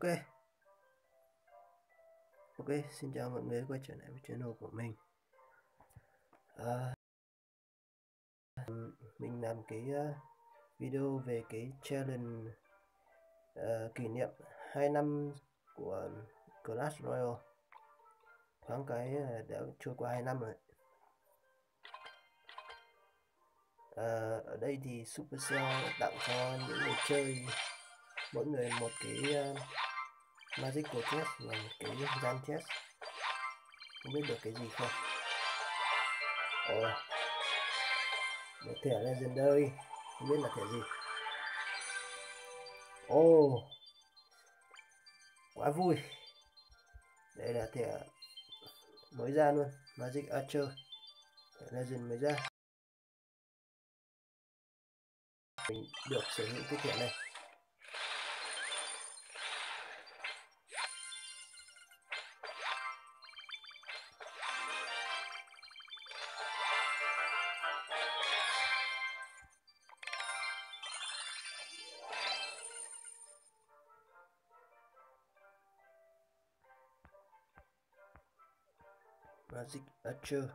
Ok, xin chào mọi người quay trở lại với channel của mình. Mình làm cái video về cái challenge kỷ niệm 2 năm của Clash Royale. Thoáng cái đã trôi qua 2 năm rồi. Ở đây thì Supercell tặng cho những người chơi mỗi người một cái Magical Chest và một cái Gian Chest. Không biết được cái gì không? Một thẻ Legendary, không biết là thẻ gì. Quá vui. Đây là thẻ mới ra luôn, Magic Archer, thẻ Legend mới ra. Mình được sở hữu cái thẻ này. Magic Archer.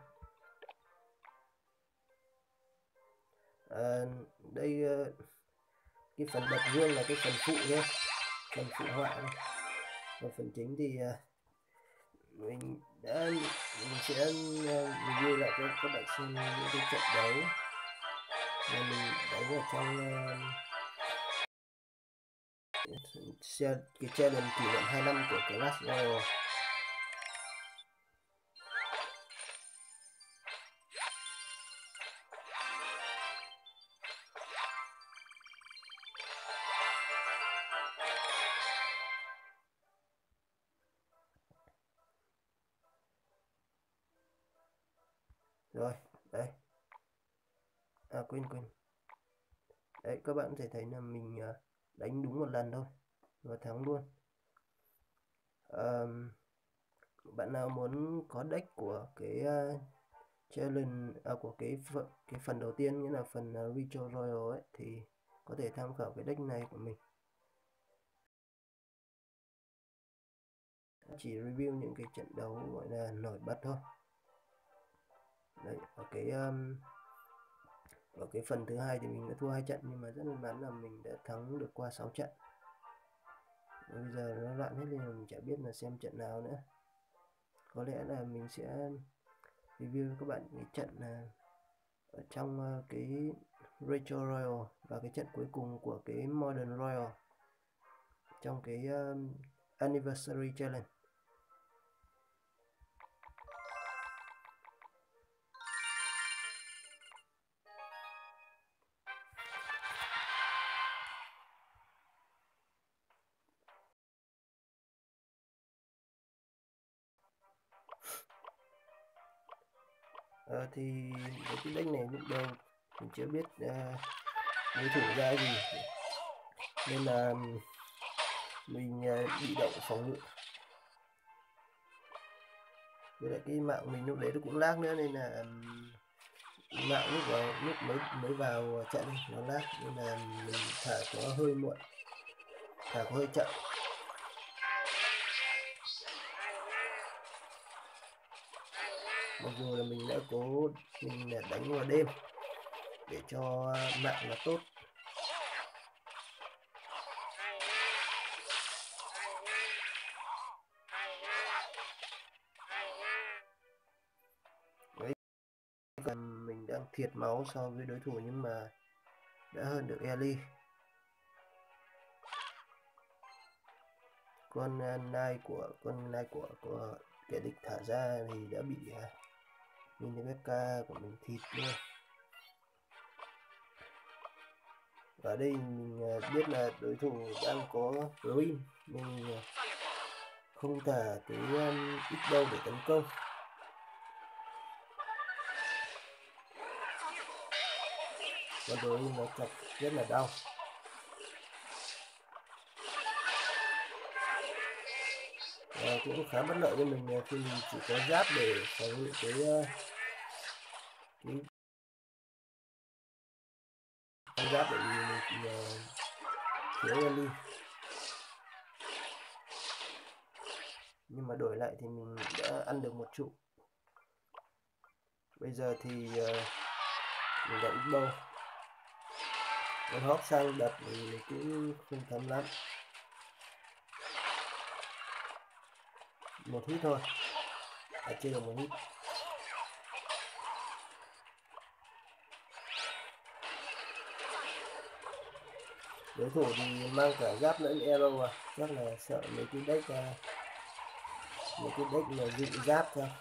Đây cái phần đập dương là cái phần phụ thôi, phần phụ họa thôi. Và phần chính thì mình sẽ review lại cho các bạn xem những cái trận đấu mà mình đánh ở trong cái challenge kỷ niệm 2 năm của Clash Royale. Rồi, đây. Quên. Đấy, các bạn có thể thấy là mình đánh đúng một lần thôi và thắng luôn. Bạn nào muốn có deck của cái challenge của cái phần đầu tiên, nghĩa là phần Ritual Royal ấy, thì có thể tham khảo cái deck này của mình. Chỉ review những cái trận đấu gọi là nổi bật thôi. Đấy, ở cái phần thứ hai thì mình đã thua 2 trận, nhưng mà rất may mắn là mình đã thắng được qua 6 trận. Bây giờ nó loạn hết lên, mình chả biết là xem trận nào nữa. Có lẽ là mình sẽ review các bạn cái trận ở trong cái Retro Royal và cái trận cuối cùng của cái Modern Royal trong cái Anniversary Challenge. Thì với cái deck này lúc đầu mình chưa biết đối thủ ra gì, nên là mình bị động phòng ngự. Với lại cái mạng mình lúc đấy nó cũng lag nữa, nên là mạng lúc mới vào trận nó lag, nên là mình thả có hơi muộn, thả có hơi chậm. Mặc dù là mình đã mình đánh vào đêm để cho mạng nó tốt. Đấy, mình đang thiệt máu so với đối thủ, nhưng mà đã hơn được Ellie. Con nai của kẻ địch thả ra thì đã bị Minimeka của mình thịt luôn. Và đây mình biết là đối thủ đang có Green, nên không thả cái ít đâu để tấn công. Và đối nó chọc rất là đau. Và cũng khá bất lợi cho mình khi mình chỉ có giáp để phòng ngự cái giáp, bởi vì mình thiếu Ellie. nhưng mà đổi lại thì mình đã ăn được 1 trụ. Bây giờ thì mình đã ít bâu. Con hóc sang đập mình cũng không thấm lắm. 1 hit thôi, chưa được 1 hit. Đối thủ thì mang cả giáp lẫn arrow à, chắc là sợ mấy cái deck mà dựng giáp ra.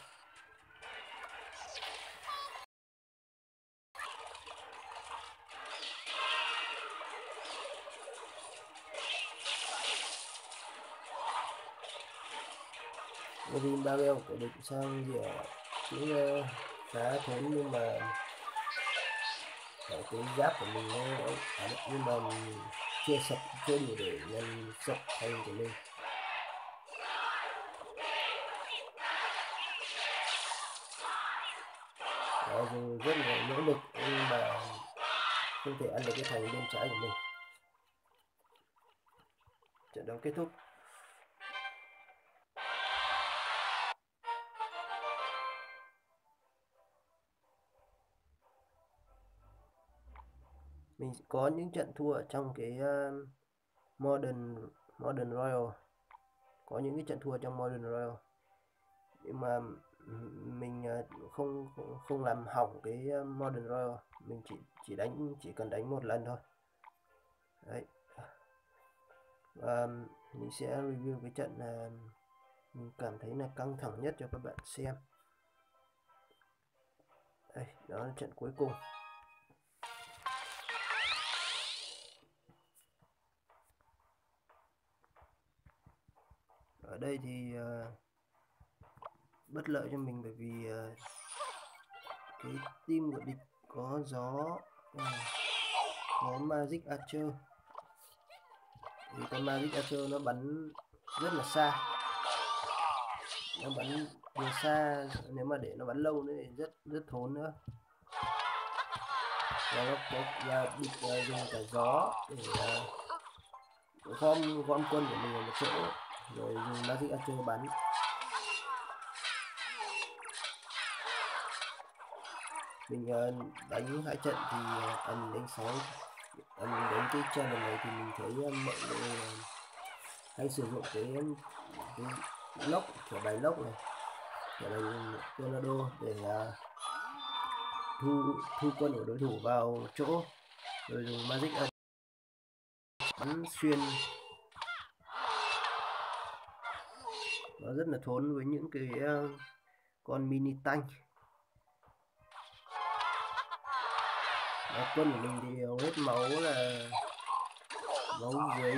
Green Barrel của địch sang rỉa cũng khá thốn, nhưng mà cái giáp của mình nhưng mà mình chưa đủ để ngăn sập thành của mình. Dù rất là nỗ lực nhưng mà không thể ăn được cái thành bên trái của mình. Trận đấu kết thúc. Mình có những trận thua ở trong cái Modern Royal, có những cái trận thua trong Modern Royal, nhưng mà mình không làm hỏng cái Modern Royal. Mình chỉ cần đánh 1 lần thôi đấy. Và mình sẽ review cái trận mình cảm thấy là căng thẳng nhất cho các bạn xem. Đây, đó là trận cuối cùng. Ở đây thì bất lợi cho mình, bởi vì cái team của địch có gió, có Magic Archer. Thì con Magic Archer nó bắn rất là xa, nó bắn vừa xa, nếu mà để nó bắn lâu nữa thì rất thốn nữa. Và địch dùng cả gió để gom quân của mình ở một chỗ, rồi dùng Magic Archer bắn. Mình đánh 2 trận thì mình đánh 6, mình đánh cái channel này thì mình thấy mọi người hay sử dụng cái lock, kiểu bài lock này, kiểu bài tornado để thu quân của đối thủ vào chỗ, rồi dùng Magic bắn xuyên. Nó rất là thốn với những cái con mini tank. Quân của mình thì hầu hết máu là máu dưới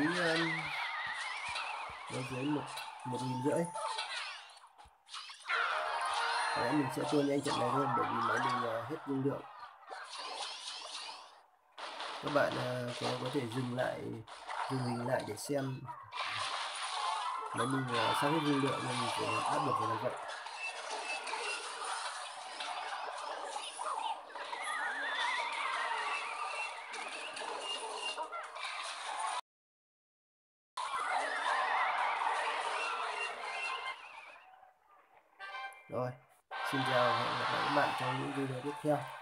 1.500. Có lẽ mình sẽ tua nhanh trận này hơn, bởi vì máy mình hết dung lượng. Các bạn có thể dừng hình lại để xem. Máy mình sắp hết dung lượng nên mình phải bắt buộc phải làm vậy. Rồi, xin chào và hẹn gặp lại các bạn trong những video tiếp theo.